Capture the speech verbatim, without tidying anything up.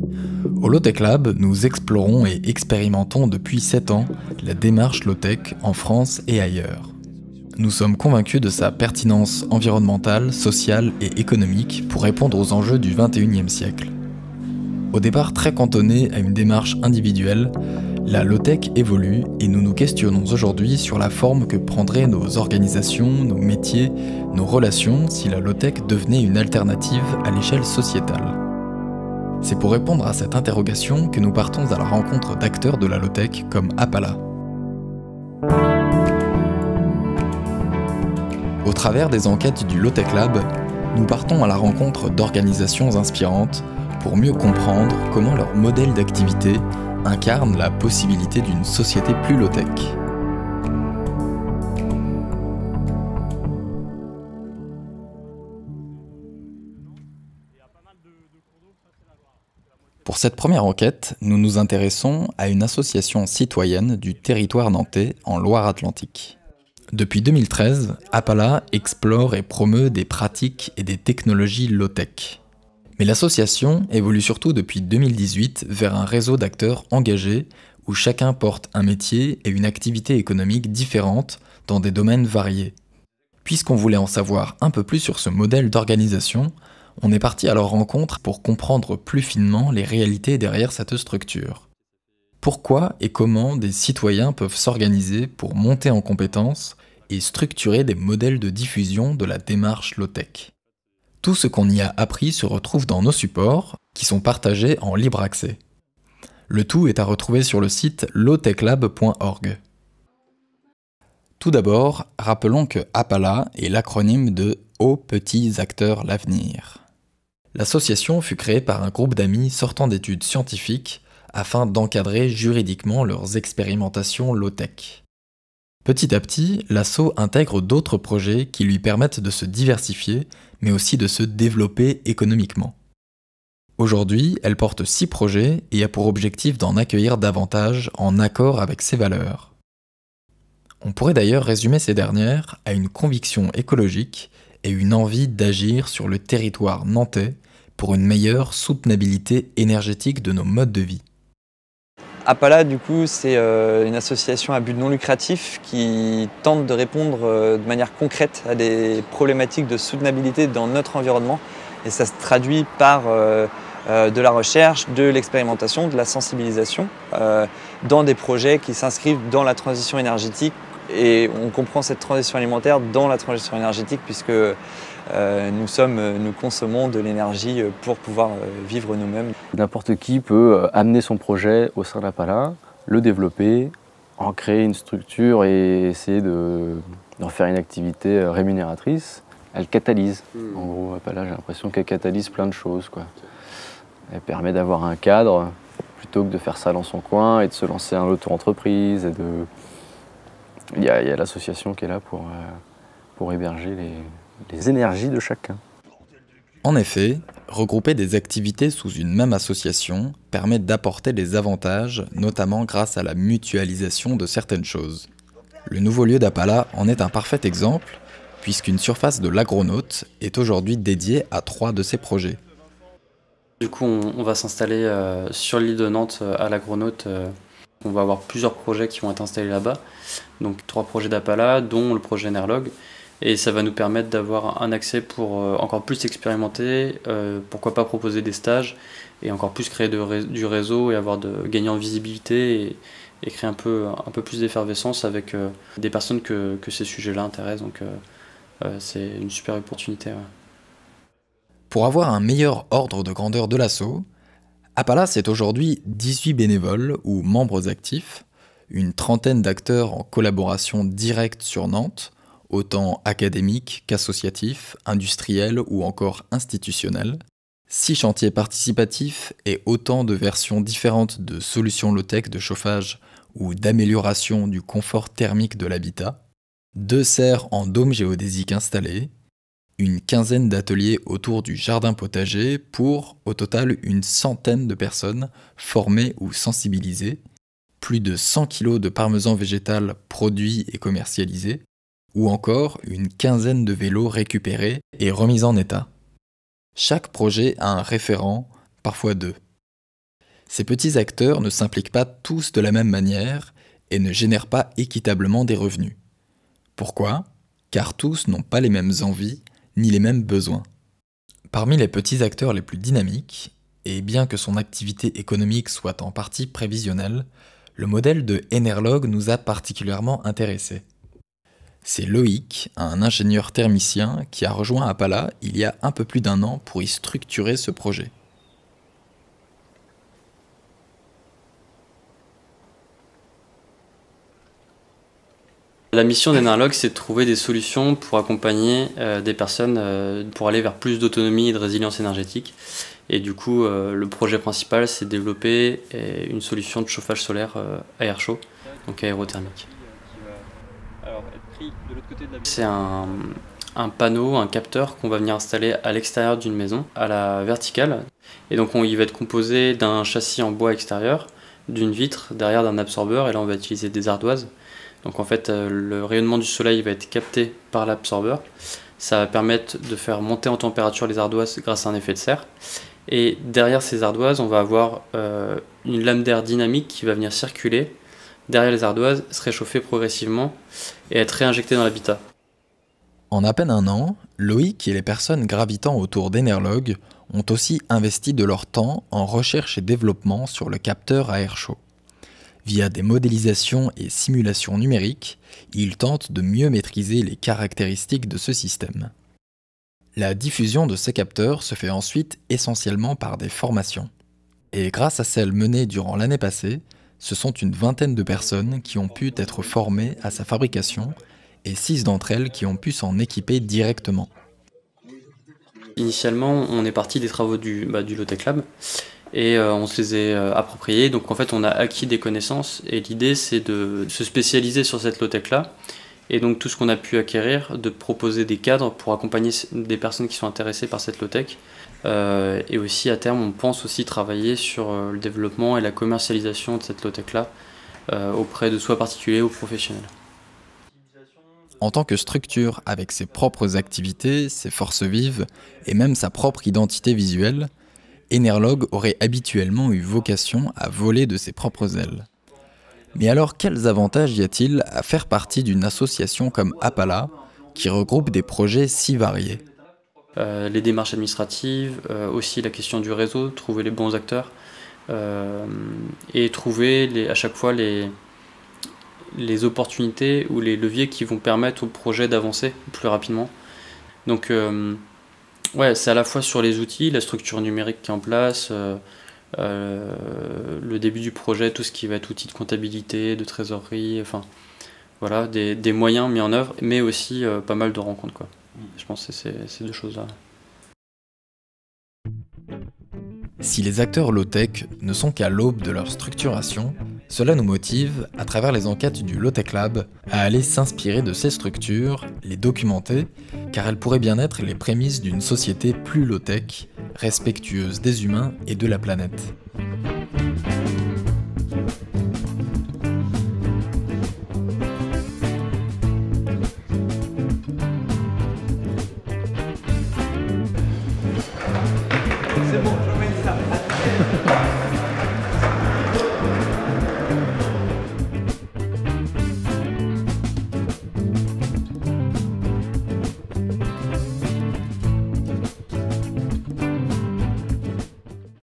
Au Low-Tech Lab, nous explorons et expérimentons depuis sept ans la démarche low-tech en France et ailleurs. Nous sommes convaincus de sa pertinence environnementale, sociale et économique pour répondre aux enjeux du vingt et unième siècle. Au départ très cantonnée à une démarche individuelle, la low-tech évolue et nous nous questionnons aujourd'hui sur la forme que prendraient nos organisations, nos métiers, nos relations si la low-tech devenait une alternative à l'échelle sociétale. C'est pour répondre à cette interrogation que nous partons à la rencontre d'acteurs de la low-tech comme Apala. Au travers des enquêtes du Low-Tech Lab, nous partons à la rencontre d'organisations inspirantes pour mieux comprendre comment leur modèle d'activité incarne la possibilité d'une société plus low-tech. Pour cette première enquête, nous nous intéressons à une association citoyenne du territoire nantais en Loire-Atlantique. Depuis deux mille treize, Apala explore et promeut des pratiques et des technologies low-tech. Mais l'association évolue surtout depuis deux mille dix-huit vers un réseau d'acteurs engagés où chacun porte un métier et une activité économique différente dans des domaines variés. Puisqu'on voulait en savoir un peu plus sur ce modèle d'organisation, on est parti à leur rencontre pour comprendre plus finement les réalités derrière cette structure. Pourquoi et comment des citoyens peuvent s'organiser pour monter en compétences et structurer des modèles de diffusion de la démarche low-tech. Tout ce qu'on y a appris se retrouve dans nos supports, qui sont partagés en libre accès. Le tout est à retrouver sur le site low tech lab point org. Tout d'abord, rappelons que Apala est l'acronyme de Aux petits acteurs l'avenir. L'association fut créée par un groupe d'amis sortant d'études scientifiques afin d'encadrer juridiquement leurs expérimentations low-tech. Petit à petit, l'asso intègre d'autres projets qui lui permettent de se diversifier, mais aussi de se développer économiquement. Aujourd'hui, elle porte six projets et a pour objectif d'en accueillir davantage en accord avec ses valeurs. On pourrait d'ailleurs résumer ces dernières à une conviction écologique et une envie d'agir sur le territoire nantais pour une meilleure soutenabilité énergétique de nos modes de vie. Apala, du coup, c'est euh, une association à but non lucratif qui tente de répondre euh, de manière concrète à des problématiques de soutenabilité dans notre environnement. Et ça se traduit par euh, euh, de la recherche, de l'expérimentation, de la sensibilisation euh, dans des projets qui s'inscrivent dans la transition énergétique. Et on comprend cette transition alimentaire dans la transition énergétique puisque euh, nous, sommes, nous consommons de l'énergie pour pouvoir vivre nous-mêmes. N'importe qui peut amener son projet au sein d'Apala, le développer, en créer une structure et essayer de, d'en faire une activité rémunératrice. Elle catalyse. Mmh. En gros, Apala, j'ai l'impression qu'elle catalyse plein de choses, quoi. Elle permet d'avoir un cadre plutôt que de faire ça dans son coin et de se lancer en auto-entreprise et de... Il y a, a l'association qui est là pour, euh, pour héberger les, les énergies de chacun. En effet, regrouper des activités sous une même association permet d'apporter des avantages, notamment grâce à la mutualisation de certaines choses. Le nouveau lieu d'Apala en est un parfait exemple, puisqu'une surface de l'Agronaute est aujourd'hui dédiée à trois de ses projets. Du coup, on, on va s'installer euh, sur l'île de Nantes à l'Agronaute. Euh, On va avoir plusieurs projets qui vont être installés là-bas, donc trois projets d'Apala, dont le projet Nerlog, et ça va nous permettre d'avoir un accès pour euh, encore plus expérimenter, euh, pourquoi pas proposer des stages, et encore plus créer de, du réseau et avoir de, gagner en visibilité et, et créer un peu, un peu plus d'effervescence avec euh, des personnes que, que ces sujets-là intéressent, donc euh, euh, c'est une super opportunité. Ouais. Pour avoir un meilleur ordre de grandeur de l'asso, Apala, c'est aujourd'hui dix-huit bénévoles ou membres actifs, une trentaine d'acteurs en collaboration directe sur Nantes, autant académiques qu'associatifs, industriels ou encore institutionnels, six chantiers participatifs et autant de versions différentes de solutions low-tech de chauffage ou d'amélioration du confort thermique de l'habitat, deux serres en dôme géodésique installés, une quinzaine d'ateliers autour du jardin potager pour, au total, une centaine de personnes formées ou sensibilisées, plus de cent kilos de parmesan végétal produit et commercialisé, ou encore une quinzaine de vélos récupérés et remis en état. Chaque projet a un référent, parfois deux. Ces petits acteurs ne s'impliquent pas tous de la même manière et ne génèrent pas équitablement des revenus. Pourquoi ? Car tous n'ont pas les mêmes envies ni les mêmes besoins. Parmi les petits acteurs les plus dynamiques, et bien que son activité économique soit en partie prévisionnelle, le modèle de Enerlog nous a particulièrement intéressés. C'est Loïc, un ingénieur thermicien qui a rejoint Apala il y a un peu plus d'un an pour y structurer ce projet. La mission d'Enerlog, c'est de trouver des solutions pour accompagner euh, des personnes euh, pour aller vers plus d'autonomie et de résilience énergétique. Et du coup, euh, le projet principal, c'est de développer euh, une solution de chauffage solaire euh, à air chaud, donc aérothermique. C'est un, un panneau, un capteur qu'on va venir installer à l'extérieur d'une maison, à la verticale. Et donc, on, il va être composé d'un châssis en bois extérieur, d'une vitre, derrière d'un absorbeur, et là, on va utiliser des ardoises. Donc en fait, euh, le rayonnement du soleil va être capté par l'absorbeur. Ça va permettre de faire monter en température les ardoises grâce à un effet de serre. Et derrière ces ardoises, on va avoir euh, une lame d'air dynamique qui va venir circuler derrière les ardoises, se réchauffer progressivement et être réinjectée dans l'habitat. En à peine un an, Loïc et les personnes gravitant autour d'Enerlog ont aussi investi de leur temps en recherche et développement sur le capteur à air chaud. Via des modélisations et simulations numériques, ils tentent de mieux maîtriser les caractéristiques de ce système. La diffusion de ces capteurs se fait ensuite essentiellement par des formations. Et grâce à celles menées durant l'année passée, ce sont une vingtaine de personnes qui ont pu être formées à sa fabrication et six d'entre elles qui ont pu s'en équiper directement. Initialement, on est parti des travaux du, bah, du Low-Tech Lab. Et euh, on se les est euh, appropriés, donc en fait on a acquis des connaissances et l'idée c'est de se spécialiser sur cette low-tech là et donc tout ce qu'on a pu acquérir, de proposer des cadres pour accompagner des personnes qui sont intéressées par cette low-tech euh, et aussi à terme on pense aussi travailler sur euh, le développement et la commercialisation de cette low-tech là euh, auprès de soit particuliers ou professionnels. En tant que structure avec ses propres activités, ses forces vives et même sa propre identité visuelle, Enerlog aurait habituellement eu vocation à voler de ses propres ailes. Mais alors quels avantages y a-t-il à faire partie d'une association comme Apala, qui regroupe des projets si variés ? euh, Les démarches administratives, euh, aussi la question du réseau, trouver les bons acteurs, euh, et trouver les, à chaque fois les, les opportunités ou les leviers qui vont permettre au projet d'avancer plus rapidement. Donc, euh, Ouais, c'est à la fois sur les outils, la structure numérique qui est en place, euh, euh, le début du projet, tout ce qui va être outils de comptabilité, de trésorerie, enfin voilà, des, des moyens mis en œuvre, mais aussi euh, pas mal de rencontres, quoi. Je pense que c'est ces deux choses-là. Si les acteurs low-tech ne sont qu'à l'aube de leur structuration, cela nous motive, à travers les enquêtes du Low-Tech Lab, à aller s'inspirer de ces structures, les documenter, car elles pourraient bien être les prémices d'une société plus low-tech, respectueuse des humains et de la planète.